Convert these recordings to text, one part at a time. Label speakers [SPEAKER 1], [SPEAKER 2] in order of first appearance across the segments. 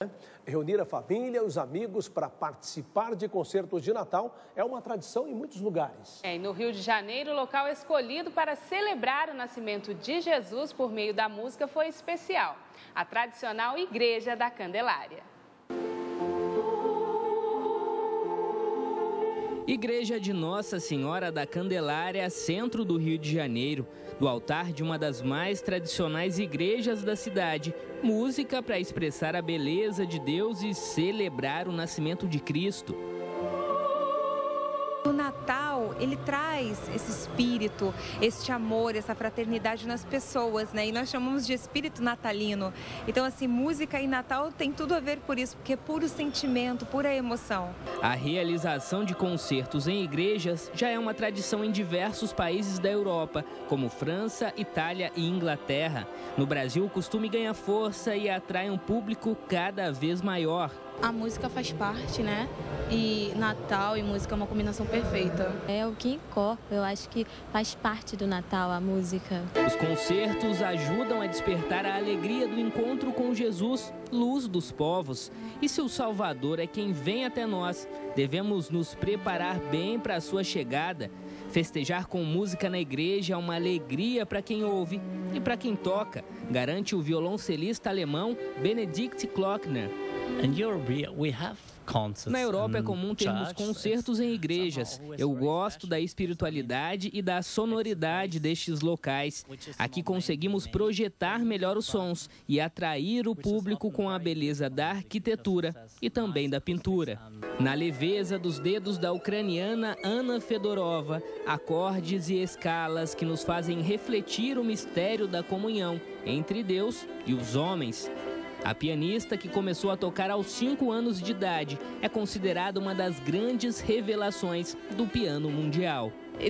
[SPEAKER 1] Reunir a família e os amigos para participar de concertos de Natal é uma tradição em muitos lugares.
[SPEAKER 2] E no Rio de Janeiro, o local escolhido para celebrar o nascimento de Jesus por meio da música foi especial: a tradicional Igreja da Candelária.
[SPEAKER 3] Igreja de Nossa Senhora da Candelária, centro do Rio de Janeiro. Do altar de uma das mais tradicionais igrejas da cidade, música para expressar a beleza de Deus e celebrar o nascimento de Cristo.
[SPEAKER 4] O Natal, ele traz esse espírito, este amor, essa fraternidade nas pessoas, né? E nós chamamos de espírito natalino. Então, assim, música e Natal tem tudo a ver por isso, porque é puro sentimento, pura emoção.
[SPEAKER 3] A realização de concertos em igrejas já é uma tradição em diversos países da Europa, como França, Itália e Inglaterra. No Brasil, o costume ganha força e atrai um público cada vez maior.
[SPEAKER 5] A música faz parte, né? E Natal e música é uma combinação perfeita.
[SPEAKER 6] É o que incorpora, eu acho que faz parte do Natal a música.
[SPEAKER 3] Os concertos ajudam a despertar a alegria do encontro com Jesus, luz dos povos. E se o Salvador é quem vem até nós, devemos nos preparar bem para a sua chegada. Festejar com música na igreja é uma alegria para quem ouve e para quem toca, garante o violoncelista alemão Benedikt Klockner. Na Europa é comum termos concertos em igrejas. Eu gosto da espiritualidade e da sonoridade destes locais. Aqui conseguimos projetar melhor os sons e atrair o público com a beleza da arquitetura e também da pintura. Na leveza dos dedos da ucraniana Anna Fedorova, acordes e escalas que nos fazem refletir o mistério da comunhão entre Deus e os homens. A pianista, que começou a tocar aos 5 anos de idade, é considerada uma das grandes revelações do piano mundial.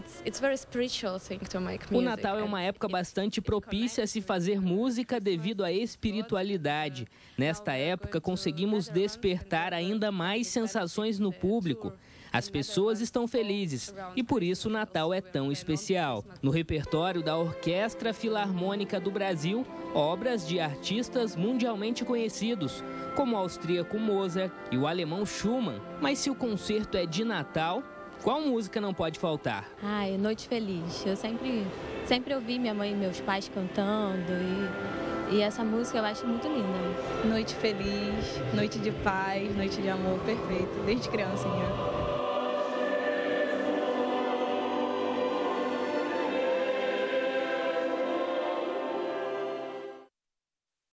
[SPEAKER 3] O Natal é uma época bastante propícia a se fazer música devido à espiritualidade. Nesta época, conseguimos despertar ainda mais sensações no público. As pessoas estão felizes e por isso o Natal é tão especial. No repertório da Orquestra Filarmônica do Brasil, obras de artistas mundialmente conhecidos, como o austríaco Mozart e o alemão Schumann. Mas se o concerto é de Natal, qual música não pode faltar?
[SPEAKER 6] Ai, Noite Feliz. Eu sempre ouvi minha mãe e meus pais cantando e essa música eu acho muito linda.
[SPEAKER 5] Noite feliz, noite de paz, noite de amor, perfeito, desde criancinha.